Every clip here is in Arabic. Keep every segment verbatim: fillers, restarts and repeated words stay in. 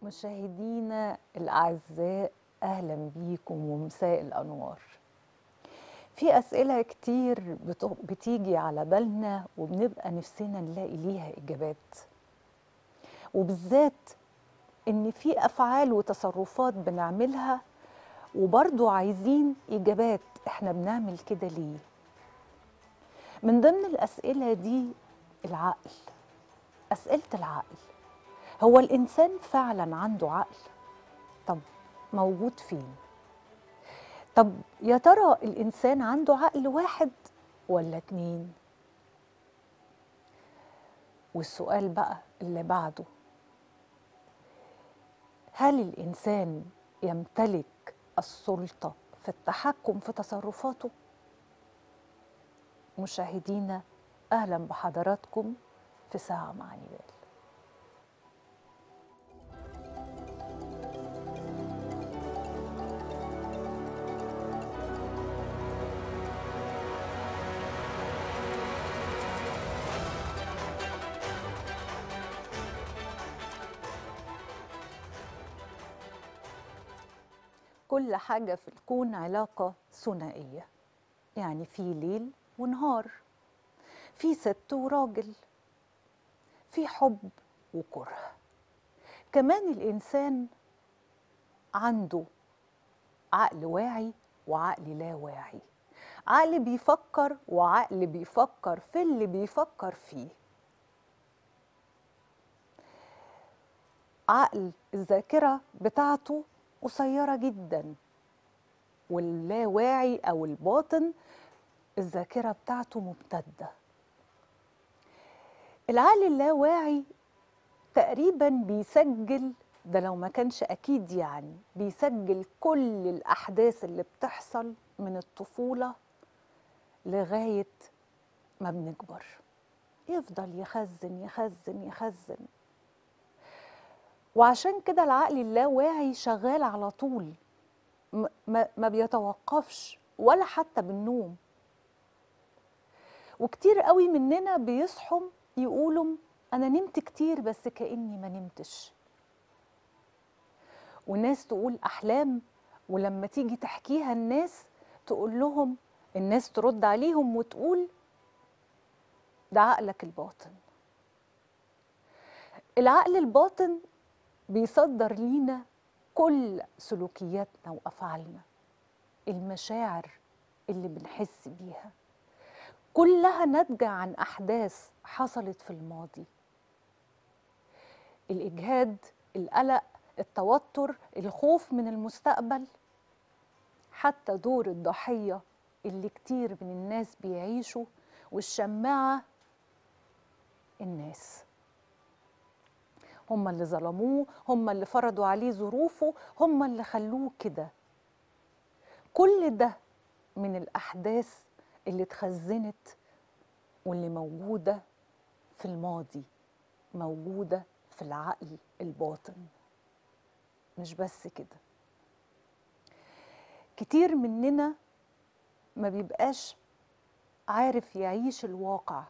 مشاهدينا الأعزاء، أهلا بيكم ومساء الأنوار. في أسئلة كتير بت- بتيجي على بالنا وبنبقى نفسنا نلاقي ليها إجابات، وبالذات إن في أفعال وتصرفات بنعملها وبرضو عايزين إجابات إحنا بنعمل كده ليه. من ضمن الأسئلة دي العقل، أسئلة العقل. هو الإنسان فعلا عنده عقل؟ طب موجود فين؟ طب يا ترى الإنسان عنده عقل واحد ولا اتنين؟ والسؤال بقى اللي بعده، هل الإنسان يمتلك السلطة في التحكم في تصرفاته؟ مشاهدينا، أهلا بحضراتكم في ساعة مع نيال. كل حاجة في الكون علاقة ثنائية، يعني في ليل ونهار، في ست وراجل، في حب وكره. كمان الإنسان عنده عقل واعي وعقل لا واعي، عقل بيفكر وعقل بيفكر في اللي بيفكر فيه. عقل الذاكرة بتاعته قصيرة جدا، واللاواعي أو الباطن الذاكرة بتاعته ممتدة. العقل اللاواعي تقريبا بيسجل، ده لو ما كانش أكيد يعني، بيسجل كل الأحداث اللي بتحصل من الطفولة لغاية ما بنكبر، يفضل يخزن يخزن يخزن. وعشان كده العقل اللاواعي شغال على طول، م- ما ما بيتوقفش ولا حتى بالنوم. وكتير قوي مننا بيصحوا يقولوا أنا نمت كتير بس كأني ما نمتش. وناس تقول أحلام، ولما تيجي تحكيها الناس تقول لهم، الناس ترد عليهم وتقول ده عقلك الباطن. العقل الباطن بيصدر لينا كل سلوكياتنا وأفعالنا، المشاعر اللي بنحس بيها كلها ناتجة عن أحداث حصلت في الماضي. الإجهاد، القلق، التوتر، الخوف من المستقبل، حتى دور الضحية اللي كتير من الناس بيعيشوا، والشماعة الناس، هم اللي ظلموه، هم اللي فرضوا عليه ظروفه، هم اللي خلوه كده. كل ده من الأحداث اللي اتخزنت واللي موجودة في الماضي، موجودة في العقل الباطن. مش بس كده، كتير مننا ما بيبقاش عارف يعيش الواقع،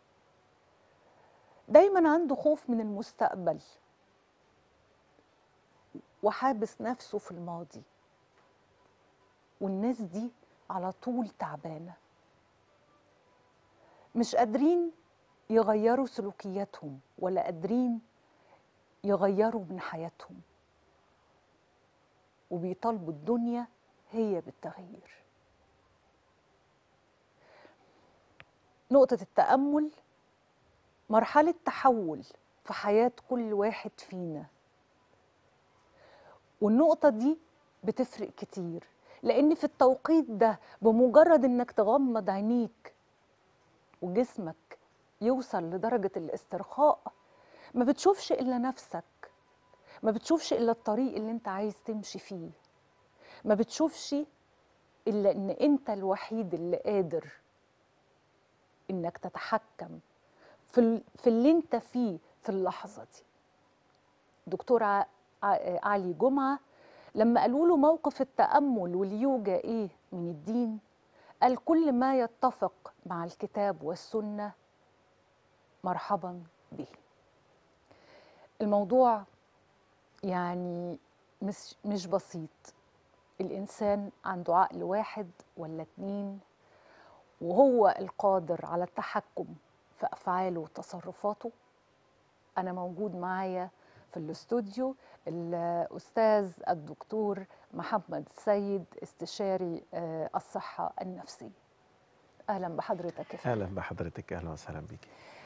دايما عنده خوف من المستقبل وحابس نفسه في الماضي. والناس دي على طول تعبانة، مش قادرين يغيروا سلوكياتهم ولا قادرين يغيروا من حياتهم، وبيطالبوا الدنيا هي بالتغيير. نقطة التأمل مرحلة تحول في حياة كل واحد فينا، والنقطة دي بتفرق كتير، لأن في التوقيت ده بمجرد إنك تغمض عينيك وجسمك يوصل لدرجة الاسترخاء، ما بتشوفش إلا نفسك، ما بتشوفش إلا الطريق اللي انت عايز تمشي فيه، ما بتشوفش إلا إن انت الوحيد اللي قادر إنك تتحكم في, ال... في اللي انت فيه في اللحظة دي. دكتور ع... ع... علي جمعة لما قالوا له موقف التأمل واليوجا إيه من الدين، قال كل ما يتفق مع الكتاب والسنة مرحبا به. الموضوع يعني مش مش بسيط. الإنسان عنده عقل واحد ولا اتنين، وهو القادر على التحكم في أفعاله وتصرفاته. أنا موجود معايا في الاستوديو الأستاذ الدكتور محمد السيد، استشاري آه، الصحة النفسية. أهلا بحضرتك يا اهلا فندم. بحضرتك، اهلا وسهلا بيكي.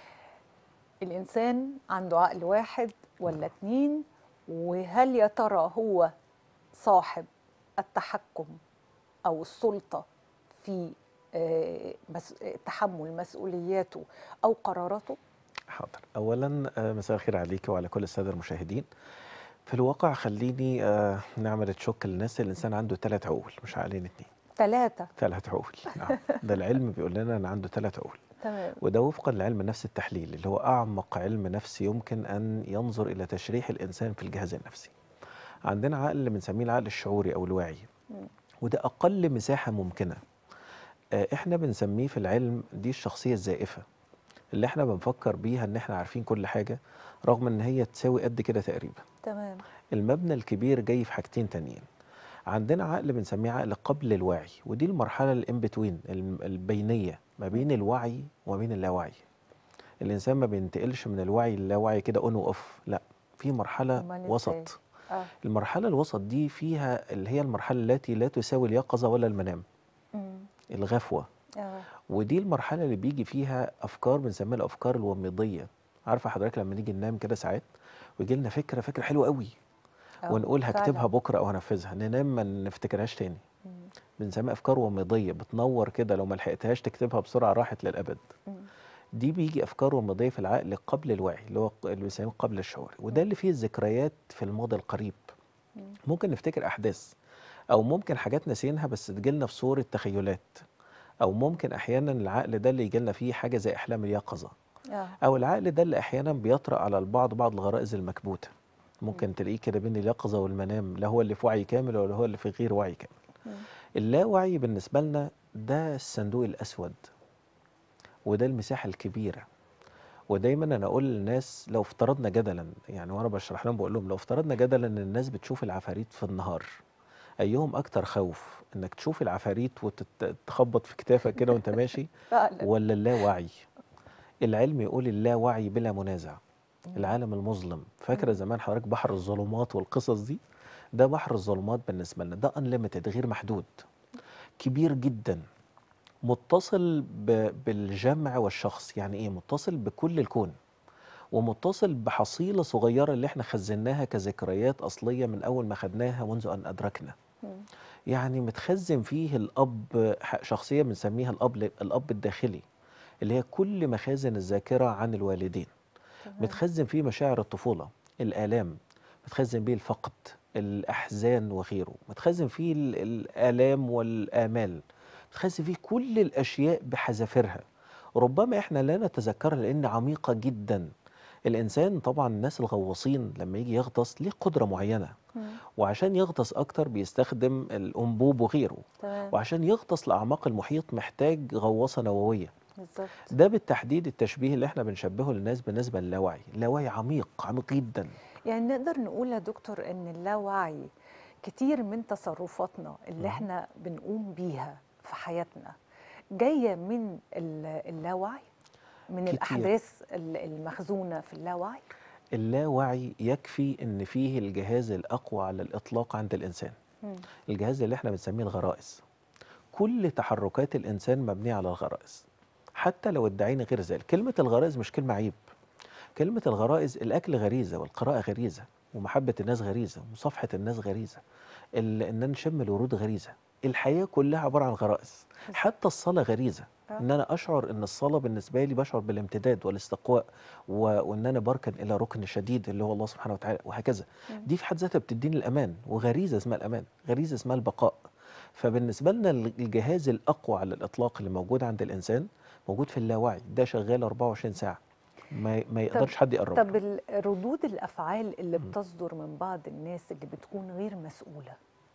الإنسان عنده عقل واحد ولا اتنين؟ وهل يا ترى هو صاحب التحكم أو السلطة في آه، مس- تحمل مسؤولياته أو قراراته؟ حاضر. اولا آه، مساء الخير عليكي وعلى كل الساده المشاهدين. في الواقع خليني آه، نعمل تشوك للناس. الانسان عنده ثلاث عقول، مش عقلين اتنين. ثلاثة. ثلاث عقول، نعم. ده العلم بيقول لنا ان عنده ثلاث عقول. تمام. وده وفقا لعلم النفس التحليلي، اللي هو اعمق علم نفسي يمكن ان ينظر الى تشريح الانسان في الجهاز النفسي. عندنا عقل اللي بنسميه العقل الشعوري او الواعي، مم. وده اقل مساحه ممكنه. آه، احنا بنسميه في العلم دي الشخصيه الزائفه، اللي احنا بنفكر بيها ان احنا عارفين كل حاجة، رغم ان هي تساوي قد كده تقريبا. تمام. المبنى الكبير جاي في حاجتين تانيين. عندنا عقل بنسميه عقل قبل الوعي، ودي المرحلة الان بتوين، البينية ما مم. بين الوعي وما بين اللاوعي. الانسان ما بينتقلش من الوعي للاوعي كده اون واوف، لا، في مرحلة أمال إزاي؟ وسط. آه. المرحلة الوسط دي فيها اللي هي المرحلة التي لا تساوي اليقظة ولا المنام، مم. الغفوة. آه. ودي المرحلة اللي بيجي فيها أفكار بنسميها الأفكار الوميضية. عارفة حضرتك لما نيجي ننام كده ساعات ويجي لنا فكرة فكرة حلوة قوي، آه ونقول هكتبها فعلا. بكرة أو هنفذها، ننام ما نفتكرهاش تاني. مم. بنسميها أفكار وميضية، بتنور كده، لو ما لحقتهاش تكتبها بسرعة راحت للأبد. مم. دي بيجي أفكار وميضية في العقل قبل الوعي، اللي هو اللي بنسميه قبل الشعور، وده مم. اللي فيه الذكريات في الماضي القريب. مم. ممكن نفتكر أحداث، أو ممكن حاجات نسينها بس تجيلنا في صورة تخيلات، أو ممكن أحيانا العقل ده اللي يجيلنا فيه حاجة زي أحلام اليقظة، آه. أو العقل ده اللي أحيانا بيطرأ على البعض بعض الغرائز المكبوتة. مم. ممكن تلاقيه كده بين اليقظة والمنام، لا هو اللي في وعي كامل ولا هو اللي في غير وعي كامل. مم. اللاوعي بالنسبة لنا ده الصندوق الأسود، وده المساحة الكبيرة. ودايما أنا أقول للناس لو افترضنا جدلا، يعني وأنا بشرح لهم بقول لهم لو افترضنا جدلا إن الناس بتشوف العفاريت في النهار، أيهم أكتر خوف، إنك تشوف العفاريت وتتخبط في كتافك كده وأنت ماشي، فعلا. ولا اللاوعي؟ العلم يقول اللاوعي بلا منازع. مم. العالم المظلم، فاكره مم. زمان حضرتك بحر الظلمات والقصص دي؟ ده بحر الظلمات بالنسبه لنا، ده انليميتد، غير محدود، كبير جدا، متصل ب- بالجمع والشخص. يعني ايه؟ متصل بكل الكون، ومتصل بحصيله صغيره اللي احنا خزناها كذكريات اصليه من اول ما خدناها منذ ان ادركنا. مم. يعني متخزن فيه الاب ح- شخصيه بنسميها الاب الاب الداخلي، اللي هي كل مخازن الذاكره عن الوالدين. تمام. متخزن فيه مشاعر الطفولة، الآلام، متخزن فيه الفقد، الأحزان وغيره، متخزن فيه ال- الآلام والآمال، متخزن فيه كل الأشياء بحذافيرها. ربما إحنا لا نتذكرها لأن عميقة جدا. الإنسان طبعا الناس الغواصين لما يجي يغطس ليه قدرة معينة، مم. وعشان يغطس أكتر بيستخدم الأنبوب وغيره، تمام. وعشان يغطس لأعماق المحيط محتاج غواصة نووية. بالظبط. ده بالتحديد التشبيه اللي احنا بنشبهه للناس بالنسبة للاوعي. اللاوعي عميق عميق جدا. يعني نقدر نقول يا دكتور ان اللاوعي كتير من تصرفاتنا اللي مهم. احنا بنقوم بيها في حياتنا جاية من ال- اللاوعي، من كتير. الأحداث ال- المخزونة في اللاوعي. اللاوعي يكفي ان فيه الجهاز الاقوى على الاطلاق عند الانسان، مم. الجهاز اللي احنا بنسميه الغرائز. كل تحركات الانسان مبنية على الغرائز، حتى لو ادعينا غير ذلك. كلمة الغرائز مش كلمة عيب. كلمة الغرائز، الأكل غريزة، والقراءة غريزة، ومحبة الناس غريزة، ومصافحة الناس غريزة، ال- ان انا نشم الورود غريزه. الحياه كلها عباره عن غرائز. بالظبط. حتى الصلاه غريزه، آه. ان انا اشعر ان الصلاه بالنسبه لي بشعر بالامتداد والاستقواء، و... وان انا بركن الى ركن شديد اللي هو الله سبحانه وتعالى، وهكذا. مم. دي في حد ذاتها بتديني الامان، وغريزه اسمها الامان، غريزه اسمها البقاء. فبالنسبه لنا الجهاز الاقوى على الاطلاق اللي موجود عند الانسان موجود في اللاوعي، ده شغال أربعة وعشرين ساعه، ما ما طب يقدرش حد يقرب طب له. ال- ردود الأفعال اللي م. بتصدر من بعض الناس اللي بتكون غير مسؤولة،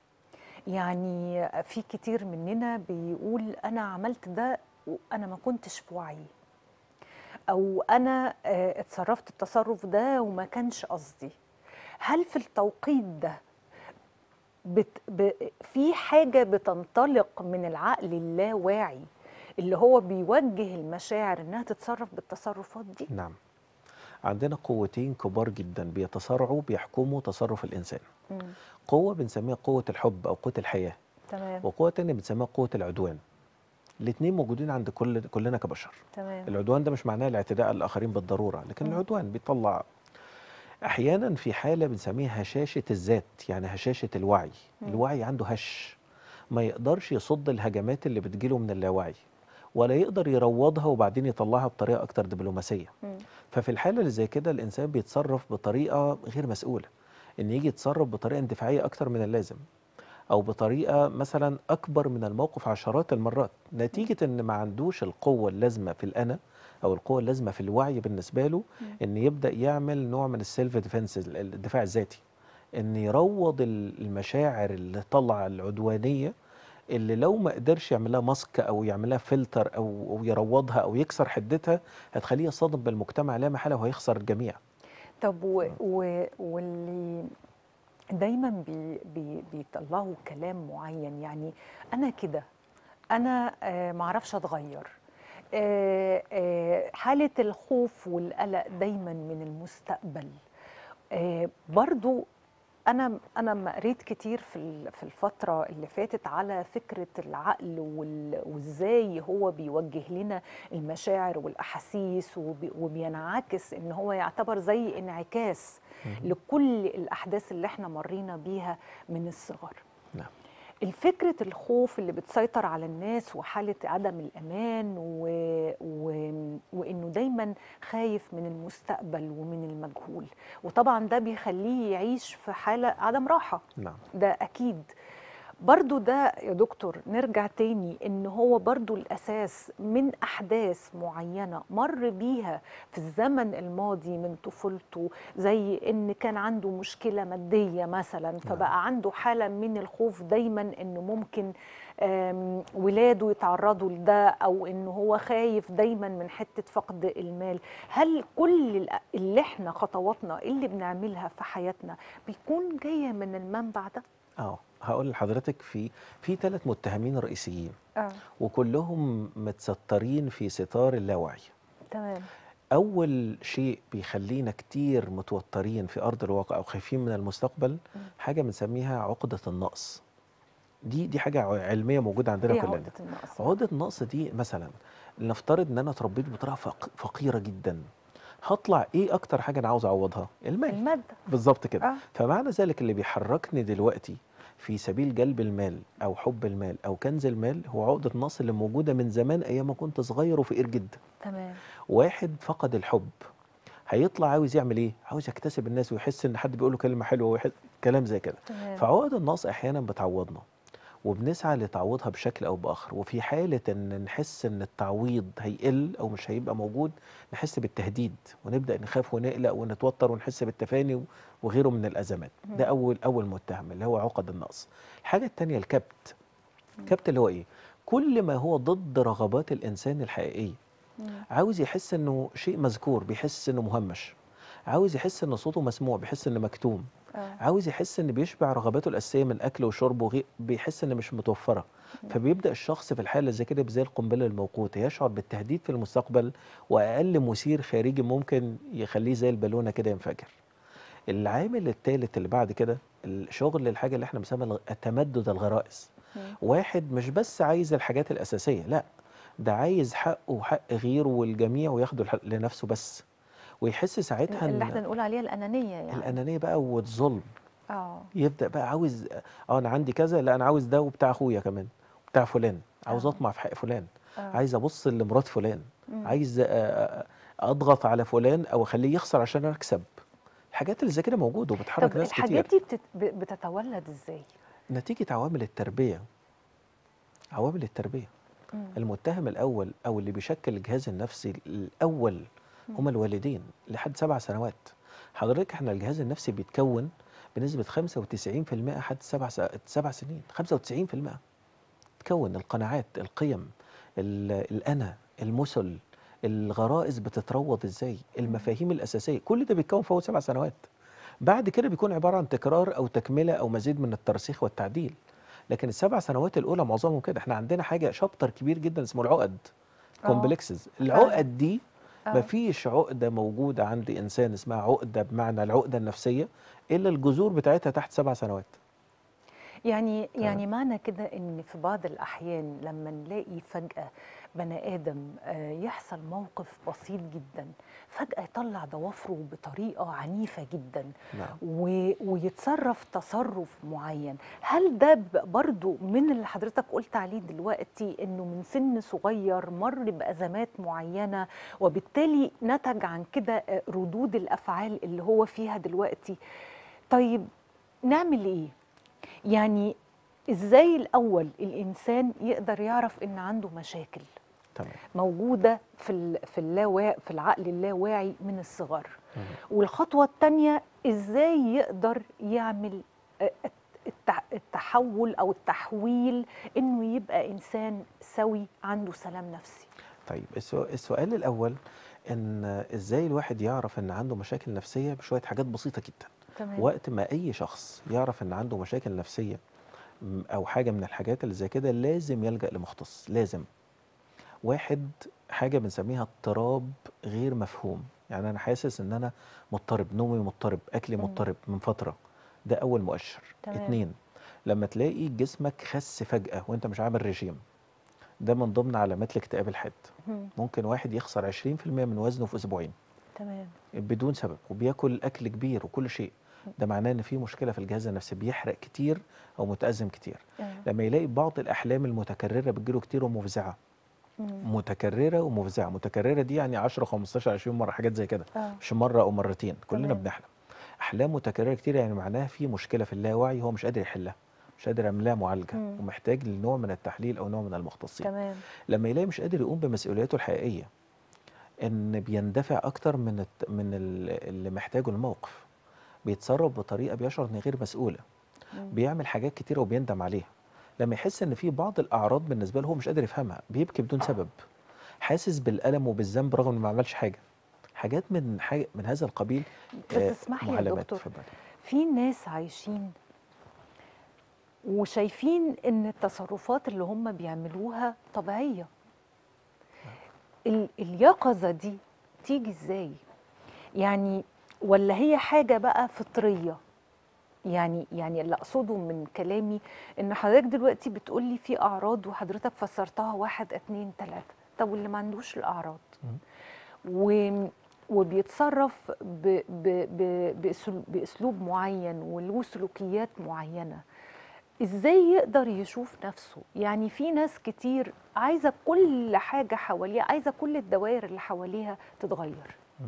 يعني في كتير مننا بيقول أنا عملت ده وأنا ما كنتش في وعي، أو أنا آه، اتصرفت التصرف ده وما كانش قصدي. هل في التوقيت ده بت ب في حاجة بتنطلق من العقل اللاواعي اللي هو بيوجه المشاعر إنها تتصرف بالتصرفات دي؟ نعم. عندنا قوتين كبار جدا بيتصارعوا بيحكموا تصرف الإنسان. مم. قوة بنسميها قوة الحب أو قوة الحياة، تمام. وقوة تانية بنسميها قوة العدوان. الاتنين موجودين عند كل كلنا كبشر. تمام. العدوان ده مش معناه الاعتداء على الآخرين بالضرورة، لكن مم. العدوان بيطلع أحيانا في حالة بنسميها هشاشة الذات، يعني هشاشة الوعي. مم. الوعي عنده هش، ما يقدرش يصد الهجمات اللي بتجيله من اللاوعي، ولا يقدر يروضها وبعدين يطلعها بطريقة أكتر دبلوماسية. مم. ففي الحالة اللي زي كده الإنسان بيتصرف بطريقة غير مسؤولة، إن يجي يتصرف بطريقة اندفاعية أكتر من اللازم، أو بطريقة مثلا أكبر من الموقف عشرات المرات، نتيجة إن ما عندوش القوة اللازمة في الأنا، أو القوة اللازمة في الوعي بالنسبة له، مم. إن يبدأ يعمل نوع من السيلف ديفense، الدفاع الذاتي، إن يروض المشاعر اللي طالعة العدوانية، اللي لو ما قدرش يعملها ماسك او يعملها فلتر او او يروضها او يكسر حدتها، هتخليه يصطدم بالمجتمع لا محاله وهيخسر الجميع. طب و و واللي دايما بي بي بيطلعوا كلام معين، يعني أنا كده، أنا آه معرفش أتغير، آه آه حالة الخوف والقلق دايما من المستقبل. آه برضو أنا أنا ما قريت كتير في ال- في الفترة اللي فاتت على فكرة العقل وال- وإزاي هو بيوجه لنا المشاعر والأحاسيس، وبي- وبينعكس إن هو يعتبر زي انعكاس مهم. لكل الأحداث اللي احنا مرينا بيها من الصغر. نعم. الفكرة الخوف اللي بتسيطر على الناس وحالة عدم الأمان و... و... وإنه دايما خايف من المستقبل ومن المجهول، وطبعا ده بيخليه يعيش في حالة عدم راحة. نعم. ده أكيد. برضو ده يا دكتور نرجع تاني ان هو برضو الاساس من احداث معينة مر بيها في الزمن الماضي من طفولته، زي ان كان عنده مشكلة مادية مثلا نعم. فبقى عنده حالة من الخوف دايما انه ممكن آم، ولاده يتعرضوا لده، او انه هو خايف دايما من حتة فقد المال. هل كل الأ- اللي احنا خطواتنا اللي بنعملها في حياتنا بيكون جاية من المنبع ده؟ اه هقول لحضرتك في في ثلاث متهمين رئيسيين، اه. وكلهم متسترين في ستار اللاوعي. تمام. اول شيء بيخلينا كتير متوترين في ارض الواقع او خايفين من المستقبل، مم. حاجه بنسميها عقده النقص. دي دي حاجه علميه موجوده عندنا ايه كلنا. عقدة النقص بقى؟ عقدة النقص دي مثلا، نفترض ان انا اتربيت بطريقه فق- فقيره جدا، هطلع ايه اكتر حاجه انا عاوز اعوضها؟ المال. المادة. بالظبط كده. اه. فمعنى ذلك اللي بيحركني دلوقتي في سبيل جلب المال او حب المال او كنز المال هو عقده النقص اللي موجوده من زمان، ايام ما كنت صغير وفقير جدا. تمام. واحد فقد الحب، هيطلع عاوز يعمل ايه؟ عاوز يكتسب الناس ويحس ان حد بيقول له كلمه حلوه ويحس كلام زي كده. تمام. فعقد النقص احيانا بتعوضنا، وبنسعى لتعويضها بشكل او باخر. وفي حاله ان نحس ان التعويض هيقل او مش هيبقى موجود، نحس بالتهديد ونبدا نخاف ونقلق ونتوتر ونحس بالتفاني وغيره من الازمات. ده مم. اول اول متهم اللي هو عقد النقص. الحاجه الثانيه الكبت. مم. الكبت اللي هو ايه؟ كل ما هو ضد رغبات الانسان الحقيقيه. مم. عاوز يحس انه شيء مذكور بيحس انه مهمش، عاوز يحس ان صوته مسموع بيحس انه مكتوم، اه. عاوز يحس ان بيشبع رغباته الاساسيه من اكل وشرب وغي... بيحس ان مش متوفره. مم. فبيبدا الشخص في الحاله زي كده زي القنبله الموقوته، يشعر بالتهديد في المستقبل، واقل مثير خارجي ممكن يخليه زي البالونه كده ينفجر. العامل الثالث اللي بعد كده الشغل، الحاجه اللي احنا بنسميها الغ- التمدد الغرائز. مم. واحد مش بس عايز الحاجات الاساسيه، لا، ده عايز حقه وحق غيره والجميع وياخده الحق لنفسه بس، ويحس ساعتها اللي ان احنا نقول عليها الأنانية يعني. الانانيه بقى والظلم. اه. يبدا بقى عاوز، اه انا عندي كذا، لا انا عاوز ده وبتاع اخويا كمان وبتاع فلان، عاوز اه. اطمع في حق فلان، اه. عايز ابص لمرات فلان، مم. عايز آه، آه، اضغط على فلان او اخليه يخسر عشان اكسب. الحاجات اللي زي كده موجوده وبتحرك طب ناس الحاجات كتير. دي بتت... ب- بتتولد ازاي؟ نتيجه عوامل التربيه. عوامل التربيه. مم. المتهم الاول او اللي بيشكل الجهاز النفسي الاول مم. هما الوالدين لحد سبع سنوات. حضرتك احنا الجهاز النفسي بيتكون بنسبه خمسة وتسعين في المئة لحد سبع س- سبع سنين. خمسة وتسعين في المئة تكون القناعات، القيم، ال- الانا، المثل، الغرائز بتتروض ازاي، مم. المفاهيم الاساسيه، كل ده بيتكون في اول سبع سنوات. بعد كده بيكون عباره عن تكرار او تكمله او مزيد من الترسيخ والتعديل. لكن السبع سنوات الاولى معظمهم كده. احنا عندنا حاجه شابتر كبير جدا اسمه العقد، اه كومبلكسز. فعلا. العقد دي اه مفيش عقده موجوده عند انسان اسمها عقده بمعنى العقده النفسيه الا الجذور بتاعتها تحت سبع سنوات. يعني تمام. يعني معنى كده ان في بعض الاحيان لما نلاقي فجأة بني ادم آه، يحصل موقف بسيط جدا، فجأة يطلع ضوافره بطريقة عنيفة جدا نعم. و- ويتصرف تصرف معين. هل ده ب- برضو من اللي حضرتك قلت عليه دلوقتي، انه من سن صغير مر بأزمات معينة وبالتالي نتج عن كده آه، ردود الافعال اللي هو فيها دلوقتي؟ طيب نعمل ايه؟ يعني ازاي الاول الانسان يقدر يعرف ان عنده مشاكل تمام. موجوده في ال في اللاواعي، في العقل اللاواعي من الصغر؟ مهم. والخطوه الثانيه ازاي يقدر يعمل آه، التح- التحول او التحويل انه يبقى انسان سوي عنده سلام نفسي؟ طيب السو- السؤال الاول، ان ازاي الواحد يعرف ان عنده مشاكل نفسيه؟ بشويه حاجات بسيطه جدا. تمام. وقت ما اي شخص يعرف ان عنده مشاكل نفسيه م- او حاجه من الحاجات اللي زي كده، لازم يلجأ لمختص. لازم. واحد، حاجه بنسميها اضطراب غير مفهوم. يعني انا حاسس ان انا مضطرب، نومي مضطرب، اكلي مم. مضطرب من فتره. ده اول مؤشر. تمام. اتنين، لما تلاقي جسمك خس فجأة وانت مش عامل رجيم، ده من ضمن علامات الاكتئاب الحاد. مم. ممكن واحد يخسر عشرين في المية من وزنه في اسبوعين تمام. بدون سبب، وبياكل اكل كبير وكل شيء. ده معناه ان في مشكله في الجهاز النفسي، بيحرق كتير او متأزم كتير. آه. لما يلاقي بعض الاحلام المتكرره بتجيله كتير ومفزعه، مم. متكرره ومفزعه. متكرره دي يعني عشرة خمستاشر عشرين مره، حاجات زي كده، اه مش مره او مرتين، كلنا تمام. بنحلم. احلام متكرره كتير يعني معناها في مشكله في اللاوعي هو مش قادر يحلها، مش قادر يعمل لها معالجه، مم. ومحتاج لنوع من التحليل او نوع من المختصين. تمام. لما يلاقي مش قادر يقوم بمسؤولياته الحقيقيه، ان بيندفع اكتر من الت... من ال- اللي محتاجه الموقف، بيتصرف بطريقه بيشعر انها غير مسؤوله، مم. بيعمل حاجات كتيره وبيندم عليها. لما يحس ان في بعض الاعراض بالنسبه له هو مش قادر يفهمها، بيبكي بدون سبب، حاسس بالالم وبالذنب رغم انه ما عملش حاجه. حاجات من حاجة من هذا القبيل. بس آه، اسمح لي يا معلمات. دكتور، اتفضلي. في ناس عايشين وشايفين ان التصرفات اللي هم بيعملوها طبيعية. ال- اليقظة دي تيجي ازاي؟ يعني ولا هي حاجة بقى فطرية؟ يعني يعني اللي اقصده من كلامي ان حضرتك دلوقتي بتقولي في اعراض وحضرتك فسرتها واحد اتنين تلاتة، طب واللي ما عندوش الاعراض مم. و وبيتصرف ب ب ب بأسلوب, بأسلوب معين وله سلوكيات معينة، ازاي يقدر يشوف نفسه؟ يعني في ناس كتير عايزة كل حاجة حواليها، عايزة كل الدوائر اللي حواليها تتغير، مم.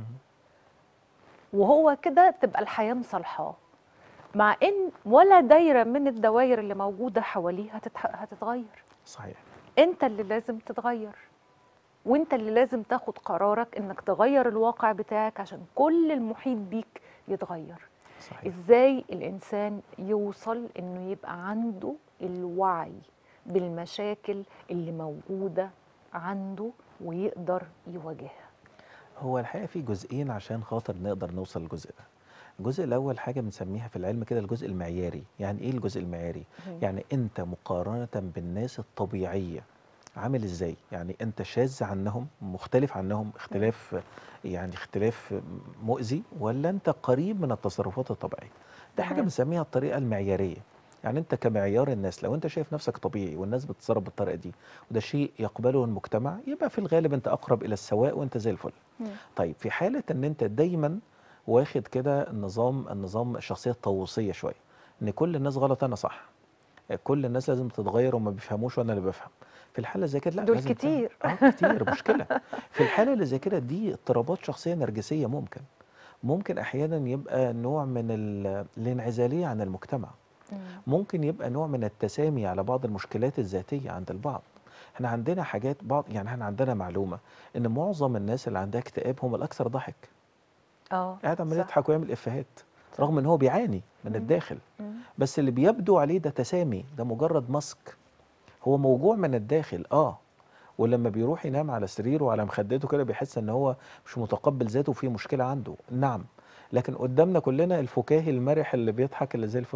وهو كده تبقى الحياة مصالحاه، مع ان ولا دايرة من الدوائر اللي موجودة حواليه هتتح- هتتغير. صحيح. انت اللي لازم تتغير، وانت اللي لازم تاخد قرارك انك تغير الواقع بتاعك عشان كل المحيط بيك يتغير. صحيح. ازاي الانسان يوصل انه يبقى عنده الوعي بالمشاكل اللي موجودة عنده ويقدر يواجهها؟ هو الحقيقه في جزئين عشان خاطر نقدر نوصل للجزء ده. الجزء الاول حاجه بنسميها في العلم كده الجزء المعياري. يعني ايه الجزء المعياري؟ مهم. يعني انت مقارنه بالناس الطبيعيه عامل ازاي؟ يعني انت شاذ عنهم، مختلف عنهم مم. اختلاف، يعني اختلاف مؤذي، ولا انت قريب من التصرفات الطبيعيه؟ ده حاجه تمام. بنسميها الطريقه المعياريه. يعني انت كمعيار الناس، لو انت شايف نفسك طبيعي والناس بتتصرف بالطريقه دي وده شيء يقبله المجتمع، يبقى في الغالب انت اقرب الى السواء وانت زي الفل. مم. طيب في حاله ان انت دايما واخد كده النظام النظام الشخصيه الطاووسيه شويه، ان كل الناس غلط انا صح، كل الناس لازم تتغير وما بيفهموش وانا اللي بفهم، في الحاله زي كده لا، دول لازم تعمل كتير. اه كتير مشكله. في الحاله اللي زي كده دي اضطرابات شخصيه نرجسيه. ممكن ممكن احيانا يبقى نوع من ال- الانعزاليه عن المجتمع. مم. ممكن يبقى نوع من التسامي على بعض المشكلات الذاتيه عند البعض. احنا عندنا حاجات بعض، يعني احنا عندنا معلومه ان معظم الناس اللي عندها اكتئاب هم الاكثر ضحك، اه قاعد عمال صح يضحك ويعمل افيهات صح. رغم ان هو بيعاني من مم. الداخل. مم. بس اللي بيبدو عليه ده تسامي، ده مجرد ماسك، هو موجوع من الداخل. اه ولما بيروح ينام على سريره وعلى مخدته كده بيحس ان هو مش متقبل ذاته وفي مشكله عنده. نعم. لكن قدامنا كلنا الفكاهي المرح اللي بيضحك اللي زي الفل.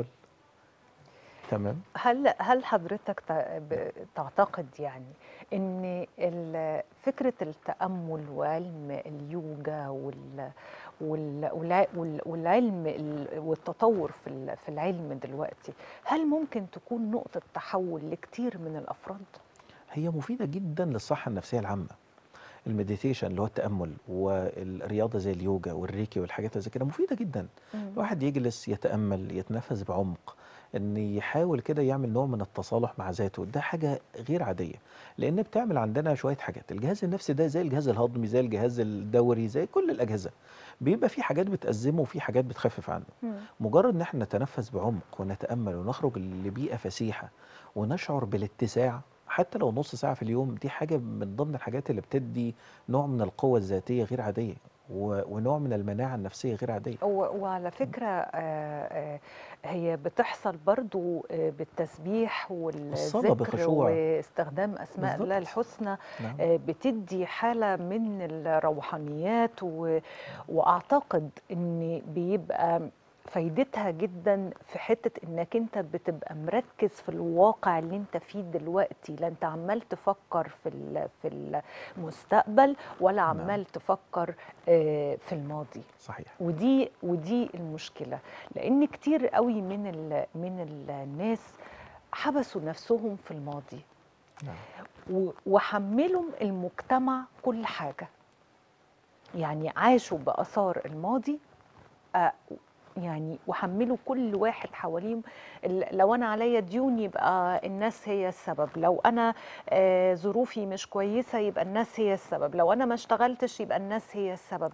تمام. هل هل حضرتك تع- ب- تعتقد يعني ان ال- فكره التامل وعلم اليوجا وال وال والع- وال- والعلم ال- والتطور في ال- في العلم دلوقتي، هل ممكن تكون نقطه تحول لكتير من الافراد؟ هي مفيدة جدا للصحة النفسية العامة. المديتيشن اللي هو التأمل والرياضة زي اليوجا والريكي والحاجات اللي زي كده مفيدة جدا. مم. الواحد يجلس يتأمل يتنفس بعمق، ان يحاول كده يعمل نوع من التصالح مع ذاته، ده حاجة غير عادية. لان بتعمل عندنا شوية حاجات. الجهاز النفسي ده زي الجهاز الهضمي زي الجهاز الدوري زي كل الأجهزة، بيبقى في حاجات بتأزمه وفي حاجات بتخفف عنه. مم. مجرد ان احنا نتنفس بعمق ونتأمل ونخرج لبيئة فسيحة ونشعر بالاتساع حتى لو نص ساعة في اليوم، دي حاجة من ضمن الحاجات اللي بتدي نوع من القوة الذاتية غير عادية و- ونوع من المناعة النفسية غير عادية. و- وعلى فكرة آه، آه، هي بتحصل برضو آه، بالتسبيح الصلاة والذكر بخشوع. واستخدام أسماء الله بالظبط. الحسنى، نعم. آه، بتدي حالة من الروحانيات و- وأعتقد إن بيبقى فايدتها جدا في حتة انك انت بتبقى مركز في الواقع اللي انت فيه دلوقتي، لا انت عمال تفكر في ال- في المستقبل ولا نعم. عمال تفكر آه، في الماضي. صحيح. ودي ودي المشكله، لان كتير قوي من ال من ال- الناس حبسوا نفسهم في الماضي نعم. و- وحملوا المجتمع كل حاجه، يعني عاشوا باثار الماضي. آه، يعني وحملوا كل واحد حواليهم، ال- لو انا عليا ديون يبقى الناس هي السبب، لو انا آه، ظروفي مش كويسه يبقى الناس هي السبب، لو انا ما اشتغلتش يبقى الناس هي السبب.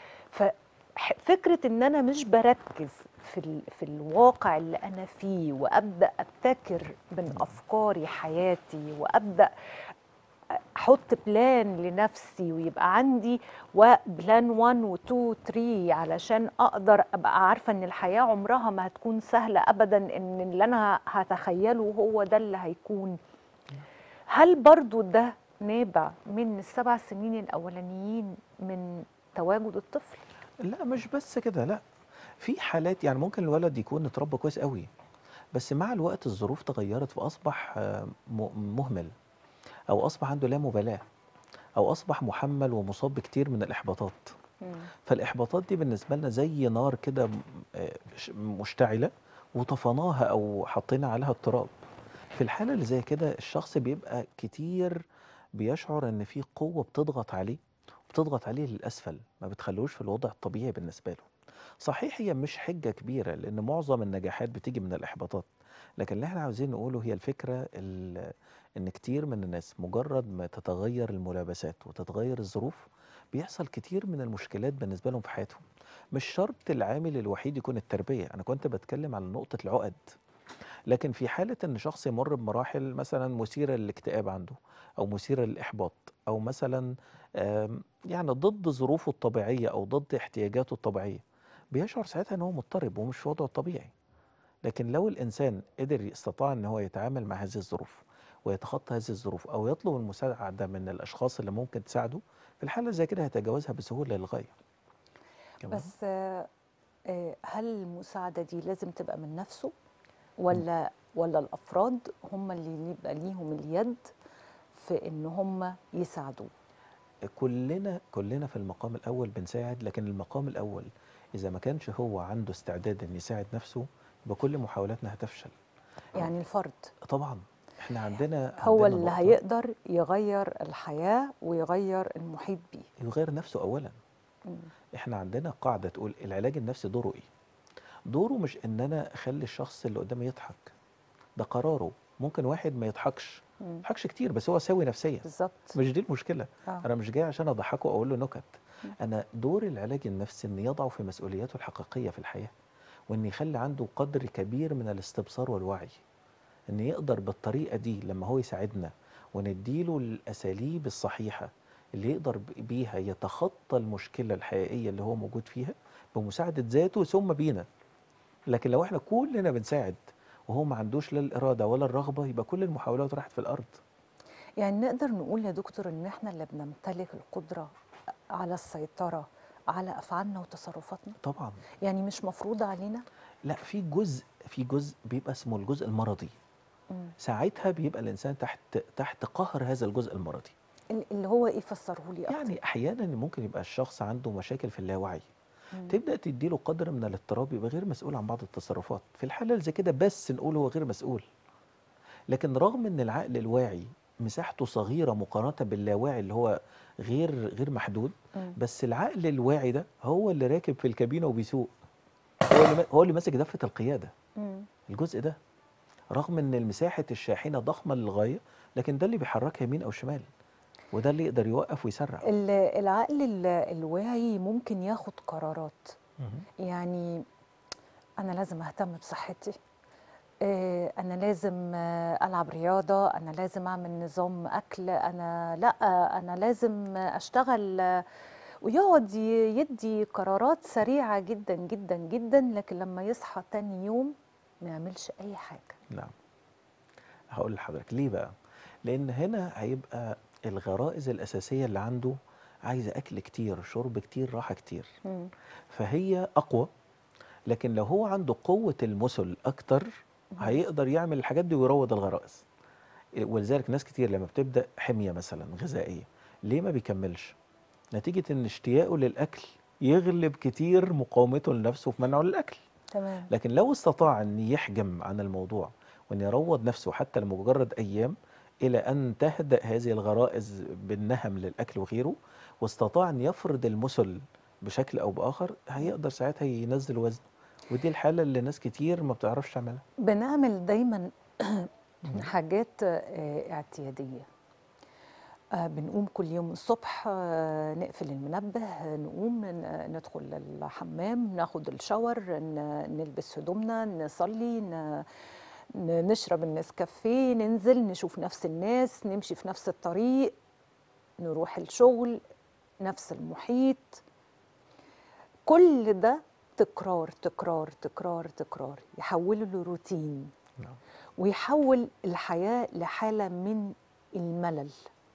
ففكرة ان انا مش بركز في ال... في الواقع اللي انا فيه وابدا ابتكر من افكاري حياتي وابدا احط بلان لنفسي ويبقى عندي وبلان واحد و اتنين و تلاتة علشان اقدر ابقى عارفة ان الحياة عمرها ما هتكون سهلة ابدا، ان اللي انا هتخيله هو ده اللي هيكون. هل برضو ده نابع من السبع سنين الاولانيين من تواجد الطفل؟ لا مش بس كده، لا. في حالات يعني ممكن الولد يكون اتربى كويس قوي، بس مع الوقت الظروف تغيرت فأصبح آه، م- مهمل، أو أصبح عنده لا مبالاة، أو أصبح محمل ومصاب بكتير من الإحباطات. مم. فالإحباطات دي بالنسبة لنا زي نار كده م- آه، ش- مشتعلة، وطفناها أو حطينا عليها التراب. في الحالة اللي زي كده الشخص بيبقى كتير بيشعر إن في قوة بتضغط عليه، بتضغط عليه للأسفل، ما بتخلوش في الوضع الطبيعي بالنسبة له. صحيح هي مش حجة كبيرة لأن معظم النجاحات بتيجي من الإحباطات، لكن اللي احنا عاوزين نقوله هي الفكرة ال- إن كتير من الناس مجرد ما تتغير الملابسات وتتغير الظروف بيحصل كتير من المشكلات بالنسبة لهم في حياتهم. مش شرط العامل الوحيد يكون التربية، أنا كنت بتكلم على نقطة العقد. لكن في حالة إن شخص يمر بمراحل مثلا مثيرة للاكتئاب عنده، أو مثيرة للإحباط، أو مثلا آم، يعني ضد ظروفه الطبيعية أو ضد احتياجاته الطبيعية، بيشعر ساعتها إن هو مضطرب ومش في وضعه الطبيعي. لكن لو الإنسان قدر يستطيع إن هو يتعامل مع هذه الظروف ويتخطى هذه الظروف، أو يطلب المساعدة من الأشخاص اللي ممكن تساعده، في الحالة زي كده هيتجاوزها بسهولة للغاية. تمام. بس آه، آه، هل المساعدة دي لازم تبقى من نفسه ولا ولا الأفراد هم اللي يبقى ليهم اليد في إن هم يساعدوه؟ كلنا كلنا في المقام الأول بنساعد، لكن المقام الأول إذا ما كانش هو عنده استعداد إن يساعد نفسه بكل محاولاتنا هتفشل. يعني الفرد طبعا احنا عندنا هو عندنا اللي نقطة. هيقدر يغير الحياة ويغير المحيط بيه. يغير نفسه أولا. مم. احنا عندنا قاعدة تقول العلاج النفسي دوره إيه؟ دوره مش إن أنا أخلي الشخص اللي قدامي يضحك، ده قراره. ممكن واحد ما يضحكش مم. يضحكش كتير بس هو سوي نفسيا، بالظبط. مش دي المشكلة. آه. أنا مش جاي عشان أضحكه أو أقول له نكت. مم. أنا دور العلاج النفسي إن يضعه في مسؤولياته الحقيقية في الحياة، وإن يخلي عنده قدر كبير من الاستبصار والوعي، إن يقدر بالطريقة دي لما هو يساعدنا ونديله الأساليب الصحيحة اللي يقدر بيها يتخطى المشكلة الحقيقية اللي هو موجود فيها بمساعدة ذاته ثم بينا. لكن لو احنا كلنا بنساعد وهو ما عندوش لا الإرادة ولا الرغبة، يبقى كل المحاولات راحت في الأرض. يعني نقدر نقول يا دكتور إن إحنا اللي بنمتلك القدرة على السيطرة على افعالنا وتصرفاتنا؟ طبعا. يعني مش مفروضه علينا؟ لا، في جزء في جزء بيبقى اسمه الجزء المرضي، مم. ساعتها بيبقى الانسان تحت تحت قهر هذا الجزء المرضي. ال- اللي هو ايه؟ فسره لي اكتر. يعني احيانا ممكن يبقى الشخص عنده مشاكل في اللاوعي، مم. تبدا تديله قدر من الاضطراب، يبقى غير مسؤول عن بعض التصرفات. في الحاله اللي زي كده بس نقول هو غير مسؤول. لكن رغم ان العقل الواعي مساحته صغيره مقارنه باللاواعي اللي هو غير غير محدود، مم. بس العقل الواعي ده هو اللي راكب في الكابينه وبيسوق، هو اللي ما- هو اللي ماسك دفه القياده. مم. الجزء ده رغم ان مساحه الشاحنه ضخمه للغايه، لكن ده اللي بيحركها يمين او شمال، وده اللي يقدر يوقف ويسرع. ال- العقل ال- الواعي ممكن ياخد قرارات. مهم. يعني انا لازم اهتم بصحتي، آه، انا لازم آه، العب رياضه، انا لازم اعمل نظام اكل، انا لا، انا لازم اشتغل، آه، ويقعد ي- يدي قرارات سريعه جدا جدا جدا، لكن لما يصحى تاني يوم ما يعملش اي حاجه. نعم. هقول لحضرتك ليه بقى. لان هنا هيبقى الغرائز الاساسيه اللي عنده عايزه اكل كتير، شرب كتير، راحه كتير، مم. فهي اقوى. لكن لو هو عنده قوه المثل اكتر، مم. هيقدر يعمل الحاجات دي ويروض الغرائز. ولذلك ناس كتير لما بتبدا حميه مثلا غذائيه، ليه ما بيكملش؟ نتيجه ان اشتياقه للاكل يغلب كتير مقاومته لنفسه في منعه للاكل. تمام. لكن لو استطاع أن يحجم عن الموضوع وأن يروض نفسه حتى لمجرد أيام، إلى أن تهدأ هذه الغرائز بالنهم للأكل وغيره، واستطاع أن يفرض المثل بشكل أو بآخر، هيقدر ساعتها ينزل وزنه. ودي الحالة اللي ناس كتير ما بتعرفش تعملها. بنعمل دايما مهم. حاجات آه، اعتياديه. آه، بنقوم كل يوم الصبح، آه، نقفل المنبه، آه، نقوم ن- ندخل الحمام، ناخد الشاور، ن- نلبس هدومنا، نصلي، ن- ن- نشرب النسكافيه، ننزل نشوف نفس الناس، نمشي في نفس الطريق، نروح الشغل، نفس المحيط. كل ده تكرار تكرار تكرار تكرار، يحوله لروتين، نعم. ويحول الحياة لحالة من الملل.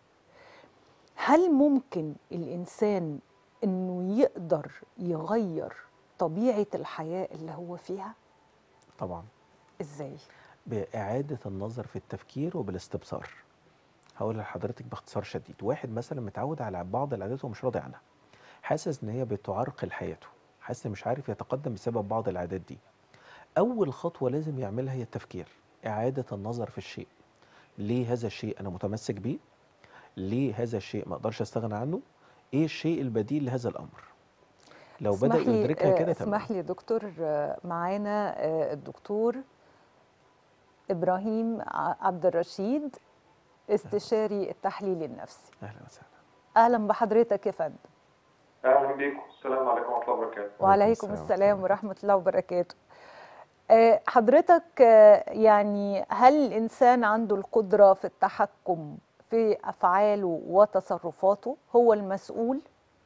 هل ممكن الإنسان إنه يقدر يغير طبيعة الحياة اللي هو فيها؟ طبعا. إزاي؟ بإعادة النظر في التفكير وبالاستبصار. هقول لحضرتك باختصار شديد. واحد مثلا متعود على بعض العادات ومش راضي عنها، حاسس ان هي بتعرقل حياته، حاسس إن مش عارف يتقدم بسبب بعض العادات دي. أول خطوة لازم يعملها هي التفكير، إعادة النظر في الشيء. ليه هذا الشيء أنا متمسك بيه؟ ليه هذا الشيء ما أقدرش أستغنى عنه؟ إيه الشيء البديل لهذا الأمر؟ لو بدأ اسمح لي يدركها آه، كده تمام. اسمح لي يا دكتور، آه، معانا آه، الدكتور إبراهيم ع- عبد الرشيد، أهلا وسهلا. استشاري التحليل النفسي. أهلا وسهلا. أهلا بحضرتك يا فندم. أهلا بيكم، السلام عليكم ورحمة الله وبركاته. عليكم وعليكم السلام ورحمة الله السلام وبركاته. ورحمة الله وبركاته. آه، حضرتك، آه، يعني هل الإنسان عنده القدرة في التحكم في أفعاله وتصرفاته؟ هو المسؤول؟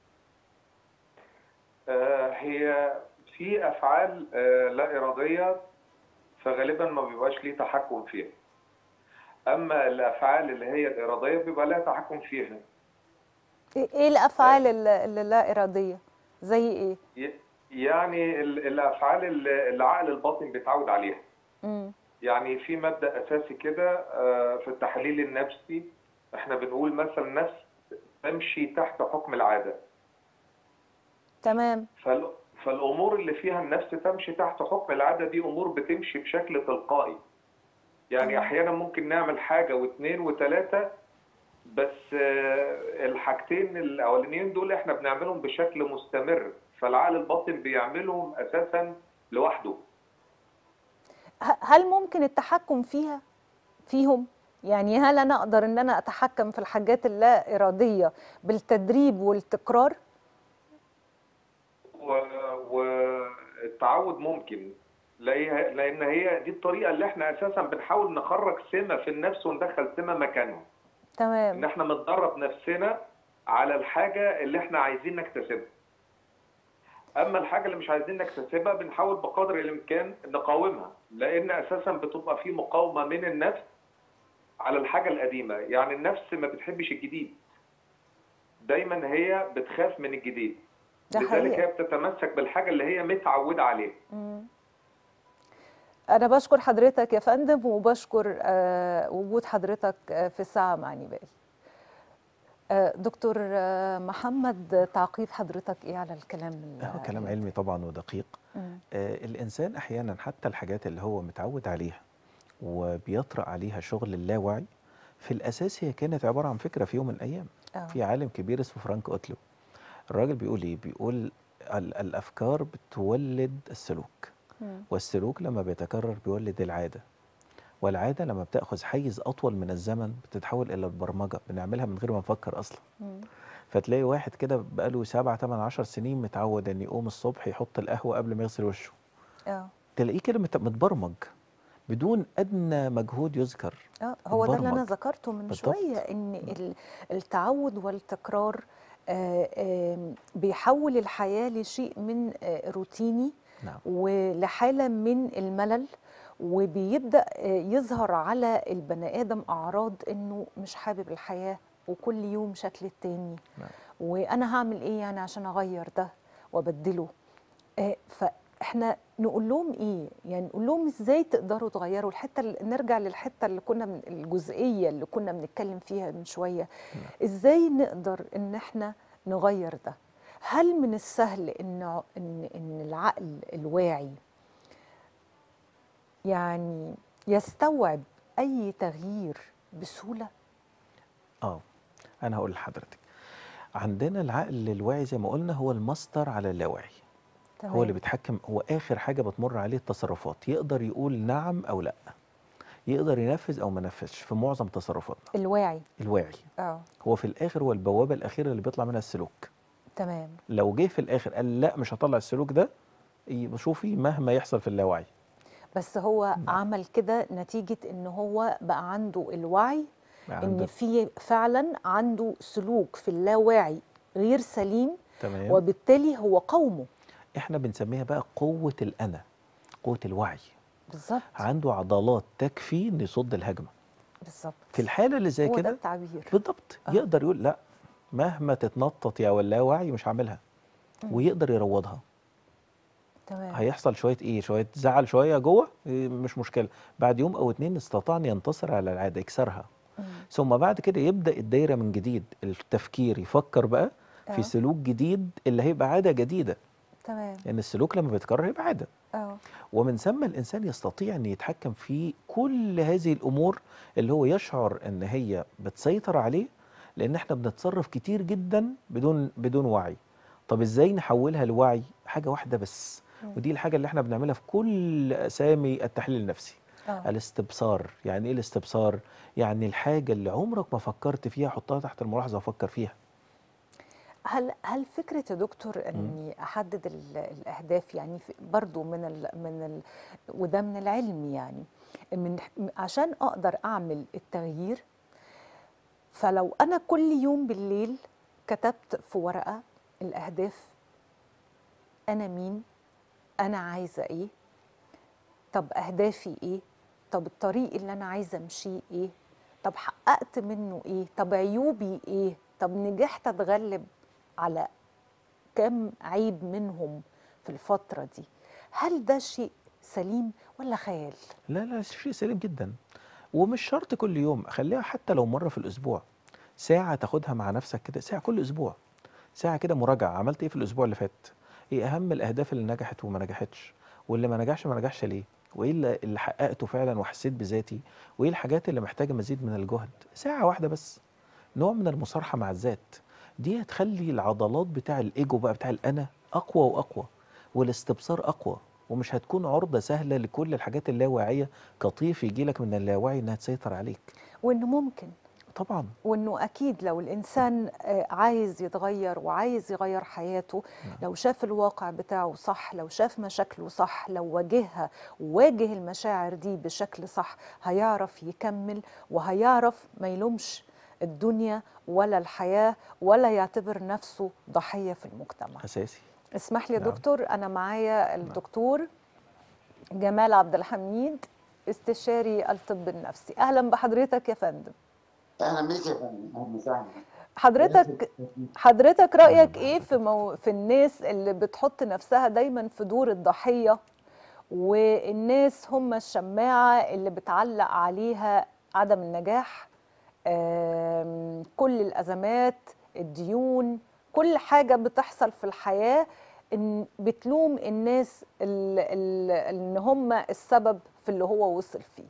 آه، هي في أفعال آه، لا إرادية، فغالبا ما بيبقاش ليه تحكم فيها. أما الأفعال اللي هي الإرادية بيبقى لها تحكم فيها. إيه إيه آه، الأفعال اللي اللي لا إرادية؟ زي إيه؟ ي- يعني ال- الأفعال اللي العقل الباطن بيتعود عليها. مم. يعني في مبدأ أساسي كده آه، في التحليل النفسي، إحنا بنقول مثلا النفس تمشي تحت حكم العادة. تمام. فال- فالأمور اللي فيها النفس تمشي تحت حكم العادة دي أمور بتمشي بشكل تلقائي. يعني تمام. أحيانا ممكن نعمل حاجة واثنين وثلاثة، بس آه، الحاجتين الأولانيين دول إحنا بنعملهم بشكل مستمر، فالعقل الباطن بيعملهم أساسا لوحده. ه- هل ممكن التحكم فيها فيهم؟ يعني هل أنا أقدر إن أنا أتحكم في الحاجات اللا إرادية بالتدريب والتكرار؟ و- والتعود ممكن، لأن لأن هي دي الطريقة اللي إحنا أساسا بنحاول نخرج سمة في النفس وندخل سمة مكانها. إن تمام. إحنا بندرب نفسنا على الحاجة اللي إحنا عايزين نكتسبها. اما الحاجه اللي مش عايزين نكتسبها بنحاول بقدر الامكان نقاومها، لان اساسا بتبقى في مقاومه من النفس على الحاجه القديمه. يعني النفس ما بتحبش الجديد، دايما هي بتخاف من الجديد. ده لذلك حقيقي. هي بتتمسك بالحاجه اللي هي متعوده عليها. مم. أنا بشكر حضرتك يا فندم، وبشكر آه، وجود حضرتك آه، في الساعة مع نبال. آه، دكتور آه، محمد، تعقيب حضرتك إيه على الكلام ال- هو كلام اللي علمي طبعا ودقيق. مم. آه الإنسان أحيانا حتى الحاجات اللي هو متعود عليها وبيطرأ عليها شغل اللاوعي، في الأساس هي كانت عبارة عن فكرة في يوم من الأيام. اه في عالم كبير اسمه فرانك أوتلو، الراجل بيقول إيه؟ بيقول ال- الأفكار بتولد السلوك، مم. والسلوك لما بيتكرر بيولد العادة، والعادة لما بتأخذ حيز أطول من الزمن بتتحول إلى البرمجة، بنعملها من غير ما نفكر أصلا. مم. فتلاقي واحد كده بقاله سبع تمن عشر سنين متعود إن يقوم الصبح يحط القهوة قبل ما يغسل وشه، اه تلاقيه كده مت- متبرمج بدون أدنى مجهود يذكر. اه هو ده اللي اتبرمج أنا ذكرته من شوية، بالضبط. إن ال- التعود والتكرار آه، آم، بيحول الحياة لشيء من آه، روتيني، نعم. ولحالة من الملل، وبيبدأ آه، يظهر على البني آدم أعراض إنه مش حابب الحياة، وكل يوم شكل التاني، نعم. وأنا هعمل إيه يعني عشان أغير ده وأبدله. آه، فاحنا نقول لهم ايه؟ يعني نقول لهم ازاي تقدروا تغيروا الحته اللي نرجع للحته اللي كنا من الجزئيه اللي كنا بنتكلم فيها من شويه. نعم. ازاي نقدر ان احنا نغير ده؟ هل من السهل ان ع- ان ان العقل الواعي يعني يستوعب اي تغيير بسهوله؟ اه انا هقول لحضرتك، عندنا العقل الواعي زي ما قلنا هو المسطر على اللاواعي، هو اللي تمام. بيتحكم، هو اخر حاجه بتمر عليه التصرفات، يقدر يقول نعم او لا، يقدر ينفذ او ما ينفذش في معظم تصرفاتنا. الواعي. الواعي اه هو في الاخر هو البوابه الاخيره اللي بيطلع منها السلوك. تمام. لو جه في الاخر قال لا مش هطلع السلوك ده، يبقى شوفي مهما يحصل في اللاوعي. بس هو نعم. عمل كده نتيجة ان هو بقى عنده الوعي ان عند في فعلا عنده سلوك في اللاواعي غير سليم، تمام. وبالتالي هو قومه. احنا بنسميها بقى قوه الانا، قوه الوعي، بالظبط. عنده عضلات تكفي ان يصد الهجمه. بالظبط. في الحاله اللي زي هو ده كده التعبير. بالضبط اه يقدر يقول لا، مهما تتنطط يا واللاوعي مش هعملها، مم. ويقدر يروضها. تمام. هيحصل شويه ايه، شويه زعل شويه جوه، إيه، مش مشكله، بعد يوم او اتنين استطاع ان ينتصر على العاده يكسرها، مم. ثم بعد كده يبدا الدايره من جديد، التفكير يفكر بقى في اه سلوك جديد اللي هيبقى عاده جديده، تمام. لان السلوك لما بيتكرر يبقى عاده. اه ومن ثم الانسان يستطيع ان يتحكم في كل هذه الامور اللي هو يشعر ان هي بتسيطر عليه، لان احنا بنتصرف كتير جدا بدون بدون وعي. طب ازاي نحولها لوعي؟ حاجه واحده بس، مم. ودي الحاجه اللي احنا بنعملها في كل اسامي التحليل النفسي، اه الاستبصار. يعني ايه الاستبصار؟ يعني الحاجه اللي عمرك ما فكرت فيها حطها تحت الملاحظه وفكر فيها. هل هل فكرة يا دكتور مم. اني احدد ال- الاهداف، يعني في- برضو من ال من ال وده من العلم، يعني من عشان اقدر اعمل التغيير، فلو أنا كل يوم بالليل كتبت في ورقة الأهداف، أنا مين، أنا عايزة إيه، طب أهدافي إيه، طب الطريق اللي أنا عايزة أمشيه إيه، طب حققت منه إيه، طب عيوبي إيه، طب نجحت أتغلب على كم عيب منهم في الفترة دي، هل ده شيء سليم ولا خيال؟ لا لا شيء سليم جدا، ومش شرط كل يوم، خليها حتى لو مره في الاسبوع، ساعه تاخدها مع نفسك كده، ساعه كل اسبوع، ساعة كده مراجعة، عملت ايه في الأسبوع اللي فات؟ ايه أهم الأهداف اللي نجحت وما نجحتش؟ واللي ما نجحش ما نجحش ليه؟ وايه اللي اللي حققته فعلا وحسيت بذاتي؟ وايه الحاجات اللي محتاجة مزيد من الجهد؟ ساعة واحدة بس، نوع من المصارحة مع الذات، دي هتخلي العضلات بتاع الإيجو بقى بتاع الأنا أقوى وأقوى، والاستبصار أقوى، ومش هتكون عرضة سهلة لكل الحاجات اللاواعية كطيف يجيلك من اللاواعي إنها تسيطر عليك. وإنه ممكن، طبعا. وإنه أكيد لو الإنسان آه، عايز يتغير وعايز يغير حياته، نعم. لو شاف الواقع بتاعه صح، لو شاف مشاكله صح، لو واجهها وواجه المشاعر دي بشكل صح، هيعرف يكمل، وهيعرف ما يلومش الدنيا ولا الحياة، ولا يعتبر نفسه ضحية في المجتمع. أساسي. اسمح لي يا نعم. دكتور، أنا معايا نعم. الدكتور جمال عبد الحميد، استشاري الطب النفسي. أهلا بحضرتك يا فندم. اهلا بيك يا فندم، اهلا وسهلا. حضرتك حضرتك رأيك ايه في مو... في الناس اللي بتحط نفسها دايما في دور الضحية، والناس هم الشماعة اللي بتعلق عليها عدم النجاح، آم، كل الأزمات، الديون، كل حاجة بتحصل في الحياة، إن بتلوم الناس ال- ال- ان هم السبب في اللي هو وصل فيه.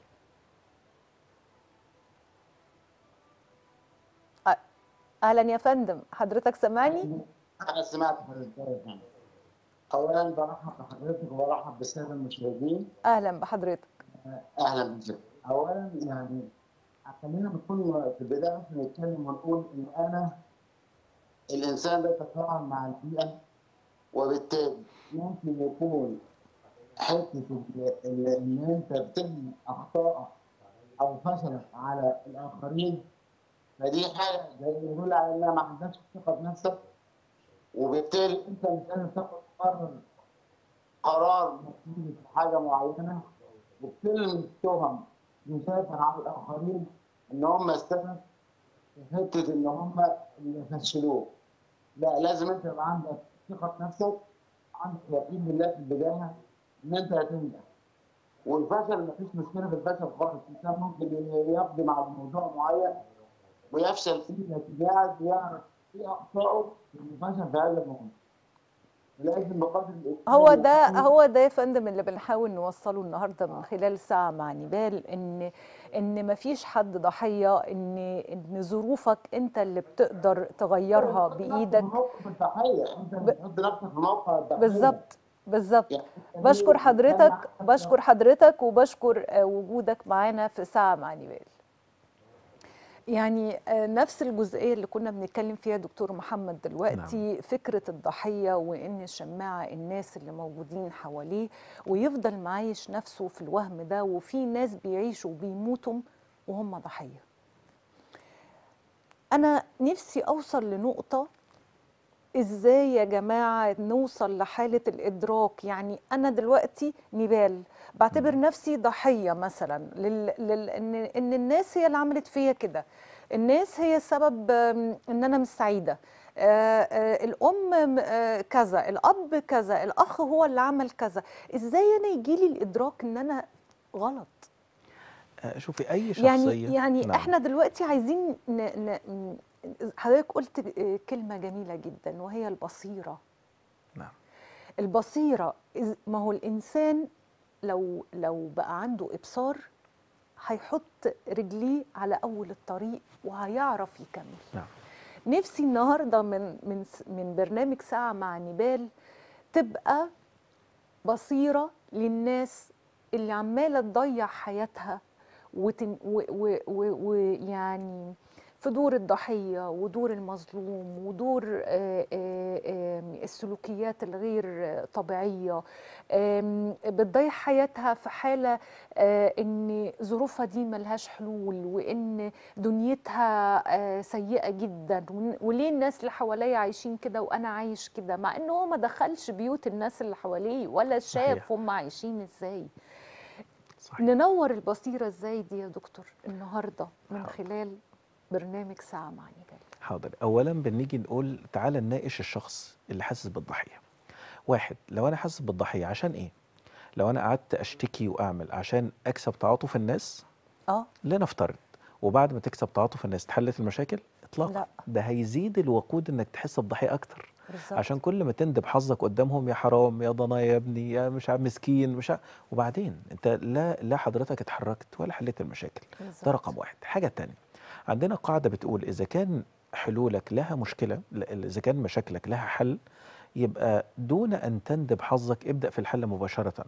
أ- اهلا يا فندم، حضرتك سامعني؟ أنا سمعت حضرتك. أولاً برحب بحضرتك وبرحب بالسادة المشاهدين. اهلا بحضرتك. أهلا بك. أولاً يعني خلينا نكون في البداية إحنا نتكلم ونقول إن أنا الإنسان ده يتفاعل مع البيئة، وبالتالي ممكن يكون حتة ال- ال- إن أنت بتبني أخطائك أو فشلك على الآخرين، فدي حاجة زي ما يقول على إنها ما عندكش ثقة بنفسك، وبالتالي أنت مش قادر تاخد قرار قرار نتيجة حاجة معينة، وبترمي التهم مسيطر على الآخرين إن هم السبب في حتة إن هم اللي فشلوك. لا، لازم أنت يبقى عندك ثقة في نفسك، عندك يقين بالله في البداية إن أنت هتنجح. والفشل مفيش مشكلة في الفشل خالص، الإنسان ممكن يقدم على موضوع معين ويفشل فيه، لكن قاعد يعرف إيه أخطائه والفشل في هذا الموضوع. لازم بقدر الإمكان هو ده يحاول. هو ده يا فندم اللي بنحاول نوصله النهارده من خلال ساعة مع نيبال، ان ان مفيش حد ضحية، ان ان ظروفك انت اللي بتقدر تغيرها بتحط نفسك في بايدك. موقف الضحية، أنت ب- بتحط نفسك في موقع الضحية. بالظبط بالظبط. يعني أنت بشكر ليه بتخلي حضرتك نفسك؟ بشكر حضرتك وبشكر آه، وجودك معانا في ساعة مع نيبال. يعني آه، نفس الجزئية اللي كنا بنتكلم فيها دكتور محمد نعم. دلوقتي، فكرة الضحية وإن الشماعة الناس اللي موجودين حواليه، ويفضل معايش نفسه في الوهم ده، وفي ناس بيعيشوا وبيموتوا وهم ضحية. أنا نفسي أوصل لنقطة، ازاي يا جماعة نوصل لحالة الإدراك؟ يعني أنا دلوقتي نيبال بعتبر نفسي ضحية مثلا لل... لل... إن... إن الناس هي اللي عملت فيا كده، الناس هي السبب آم، إن أنا مش سعيدة، آه، آه، الأم آه، كذا، الأب كذا، الأخ هو اللي عمل كذا. ازاي أنا يجيلي الإدراك إن أنا غلط؟ آه، شوفي أي يعني شخصية. يعني نعم. احنا دلوقتي عايزين ن... ن... ن- حضرتك قلت كلمة جميلة جدا وهي البصيرة. نعم. البصيرة، إز- ما هو الإنسان لو لو بقى عنده إبصار هيحط رجليه على أول الطريق وهيعرف يكمل. نعم. نفسي النهاردة من من س- من برنامج ساعة مع نيبال تبقى بصيرة للناس اللي عمالة تضيع حياتها وتن- و- و- و- ويعني في دور الضحية ودور المظلوم ودور آه، آه، آم، السلوكيات الغير طبيعية، آم، بتضيع حياتها في حالة آه، إن ظروفها دي ملهاش حلول، وإن دنيتها آه، سيئة جدا، ون- وليه الناس اللي حواليا عايشين كده وأنا عايش كده، مع إنه هو ما دخلش بيوت الناس اللي حواليه ولا صحيح. شاف هم عايشين إزاي. صحيح. ننور البصيرة ازاي دي يا دكتور النهاردة من حاضر. خلال برنامج ساعة مع نيبال؟ حاضر. أولا بنيجي نقول تعالى نناقش الشخص اللي حاسس بالضحية. واحد، لو أنا حاسس بالضحية عشان إيه؟ لو أنا قعدت أشتكي وأعمل عشان أكسب تعاطف الناس، اه لنفترض، وبعد ما تكسب تعاطف الناس اتحلت المشاكل؟ اطلاقا. لا ده هيزيد الوقود انك تحس بضحية اكتر، بالظبط. عشان كل ما تندب حظك قدامهم، يا حرام يا ضنايا يا ابني يا مش عارف مسكين مش عارف، وبعدين انت لا لا حضرتك اتحركت ولا حليت المشاكل. ده بالظبط. رقم واحد. حاجة تانية، عندنا قاعدة بتقول اذا كان حلولك لها مشكلة، لا- اذا كان مشاكلك لها حل، يبقى دون ان تندب حظك ابدأ في الحل مباشرة،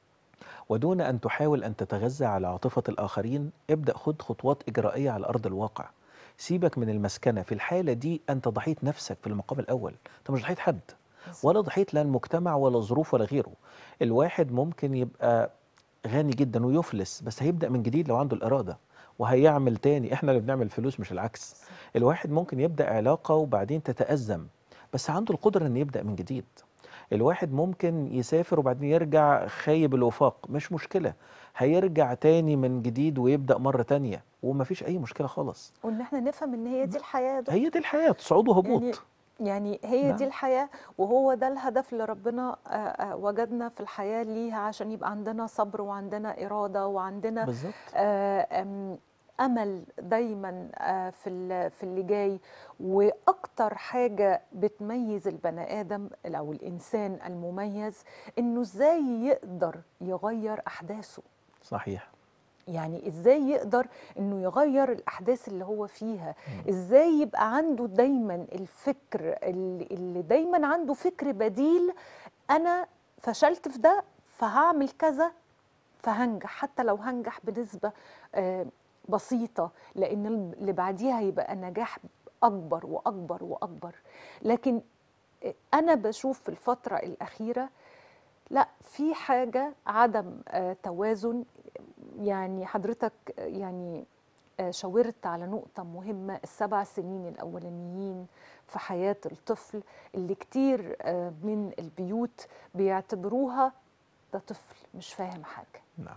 ودون أن تحاول أن تتغذى على عاطفة الآخرين ابدأ خد خطوات إجرائية على أرض الواقع. سيبك من المسكنة، في الحالة دي أنت ضحية نفسك في المقام الأول، أنت مش ضحية حد، ولا بالظبط. ضحية لا المجتمع ولا ظروف ولا غيره. الواحد ممكن يبقى غني جدا ويفلس، بس هيبدأ من جديد لو عنده الإرادة وهيعمل تاني. احنا اللي بنعمل فلوس مش العكس. بالظبط. الواحد ممكن يبدأ علاقة وبعدين تتأزم، بس عنده القدرة أن يبدأ من جديد. الواحد ممكن يسافر وبعدين يرجع خايب الوفاق، مش مشكلة، هيرجع تاني من جديد ويبدأ مرة تانية ومفيش أي مشكلة خالص. وان احنا نفهم ان هي دي الحياه يا دكتور. هي دي الحياة، صعود وهبوط. يعني يعني هي دي نعم. الحياة، وهو ده الهدف اللي ربنا آه، آه، وجدنا في الحياة ليها، عشان يبقى عندنا صبر وعندنا إرادة وعندنا بالظبط. آه، أم، أمل دايما آه، في ال- في اللي جاي. وأكتر حاجة بتميز البني آدم أو الإنسان المميز إنه إزاي يقدر يغير أحداثه. صحيح. يعني ازاي يقدر انه يغير الاحداث اللي هو فيها، مم. ازاي يبقى عنده دايما الفكر اللي, اللي دايما عنده فكر بديل. انا فشلت في ده فهعمل كذا فهنجح، حتى لو هنجح بنسبة آه، بسيطة، لان اللي بعديها هيبقى نجاح اكبر واكبر واكبر. لكن آه، انا بشوف في الفترة الاخيرة لا، في حاجة عدم آه، توازن. يعني حضرتك آه، يعني آه، شاورت على نقطة مهمة، السبع سنين الأولانيين في حياة الطفل اللي كتير آه، من البيوت بيعتبروها ده طفل مش فاهم حاجة. نعم.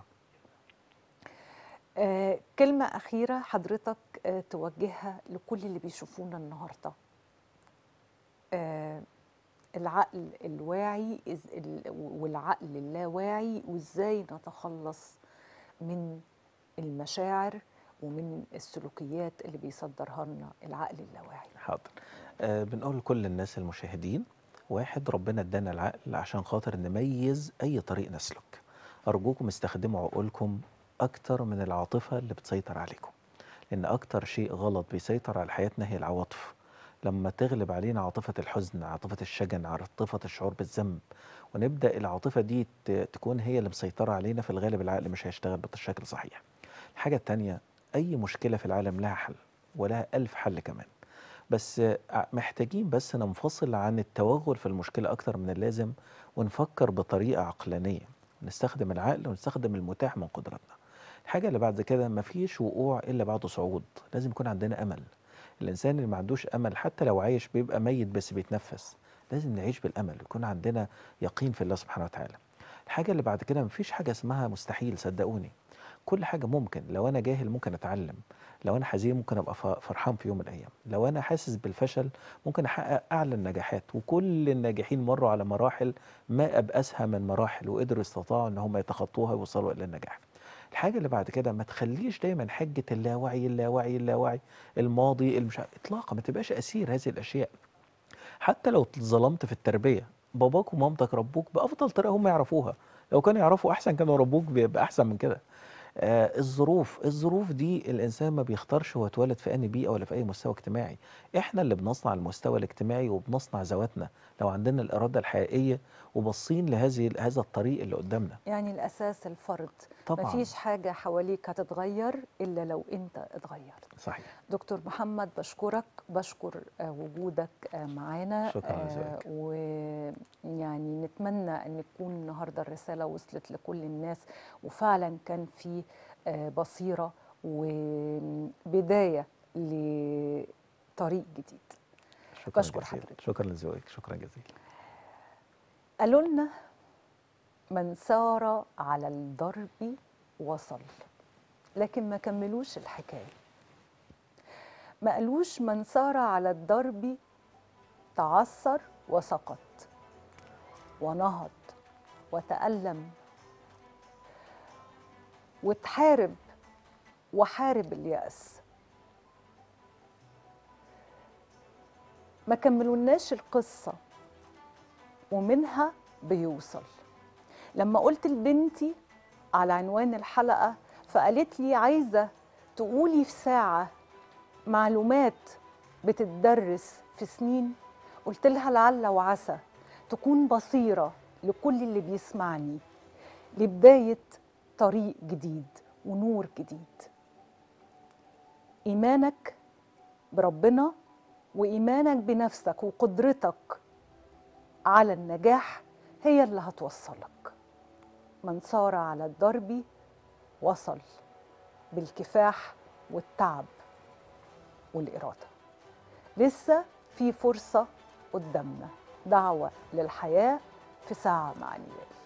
آه، كلمة أخيرة حضرتك آه، توجهها لكل اللي بيشوفونا النهاردة. آه، العقل الواعي إز- ال- والعقل اللاواعي، وإزاي نتخلص من المشاعر ومن السلوكيات اللي بيصدرها لنا العقل اللاواعي. حاضر. آه بنقول لكل الناس المشاهدين، واحد، ربنا ادانا العقل عشان خاطر نميز أي طريق نسلك. أرجوكم استخدموا عقولكم أكتر من العاطفة اللي بتسيطر عليكم، لأن أكتر شيء غلط بيسيطر على حياتنا هي العواطف. لما تغلب علينا عاطفة الحزن، عاطفة الشجن، عاطفة الشعور بالذنب، ونبدأ العاطفة دي ت- تكون هي اللي مسيطرة علينا، في الغالب العقل مش هيشتغل بالشكل صحيح. الحاجة التانية، أي مشكلة في العالم لها حل، ولها ألف حل كمان. بس ع- محتاجين بس ننفصل عن التوغل في المشكلة أكتر من اللازم، ونفكر بطريقة عقلانية، نستخدم العقل ونستخدم المتاح من قدراتنا. الحاجة اللي بعد كده، مفيش وقوع إلا بعد صعود، لازم يكون عندنا أمل. الإنسان اللي ما عندوش أمل حتى لو عايش بيبقى ميت بس بيتنفس. لازم نعيش بالأمل، يكون عندنا يقين في الله سبحانه وتعالى. الحاجة اللي بعد كده، مفيش حاجة اسمها مستحيل، صدقوني. كل حاجة ممكن. لو أنا جاهل ممكن أتعلم، لو أنا حزين ممكن أبقى ف- فرحان في يوم من الأيام، لو أنا حاسس بالفشل ممكن أحقق أعلى النجاحات. وكل الناجحين مروا على مراحل ما أبأسها من مراحل، وقدروا يستطاعوا أن هم يتخطوها ويوصلوا إلى النجاح. الحاجة اللي بعد كده، ما تخليش دايما حجة اللاوعي اللاوعي اللاوعي، الماضي المش عارف- إطلاقا ما تبقاش أسير هذه الأشياء. حتى لو اتظلمت في التربية، باباك ومامتك ربوك بأفضل طريقة هم يعرفوها. لو كانوا يعرفوا أحسن كانوا ربوك بيبقى أحسن من كده. آه الظروف الظروف دي الإنسان ما بيختارش هو اتولد في أي بيئة ولا في أي مستوى اجتماعي. إحنا اللي بنصنع المستوى الاجتماعي وبنصنع ذواتنا، لو عندنا الإرادة الحقيقية وبصين لهذه هذا الطريق اللي قدامنا. يعني الأساس الفرد، طبعا. مفيش حاجة حواليك هتتغير إلا لو أنت اتغيرت. صحيح. دكتور محمد، بشكرك، بشكر آه، وجودك آه، معانا، شكرا لذوقك. ويعني نتمنى أن تكون النهاردة الرسالة وصلت لكل الناس، وفعلا كان في آه، بصيرة وبداية لطريق جديد. شكرا بشكر جزيلا. حضرتك. شكرا لذوقك. شكرا جزيلا. قالوا لنا من سار على الدرب وصل، لكن ما كملوش الحكاية. ما قالوش من سار على الدرب تعثر وسقط ونهض وتألم وتحارب وحارب اليأس. ما كملوناش القصة ومنها بيوصل. لما قلت لبنتي على عنوان الحلقة فقالت لي عايزة تقولي في ساعة معلومات بتتدرس في سنين، قلت لها لعل وعسى تكون بصيرة لكل اللي بيسمعني لبداية طريق جديد ونور جديد. إيمانك بربنا وإيمانك بنفسك وقدرتك على النجاح هي اللي هتوصلك. من سار على الدرب وصل بالكفاح والتعب والإرادة. لسه في فرصة قدامنا، دعوة للحياة في ساعة مع نيال.